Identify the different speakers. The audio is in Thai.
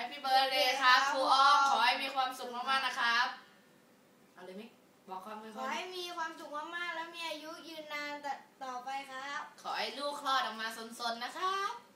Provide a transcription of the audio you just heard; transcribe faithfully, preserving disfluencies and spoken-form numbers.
Speaker 1: Happy Birthday ครับครูอ้อมขอให้มีความสุขมากๆนะครับเอาเลยมิกบอกความเป็น
Speaker 2: ขอให้มีความสุขมากๆแล้วมีอายุยืนนานต่อไปครับ
Speaker 1: ขอให้ลูกคลอดออกมาสนๆนะครับ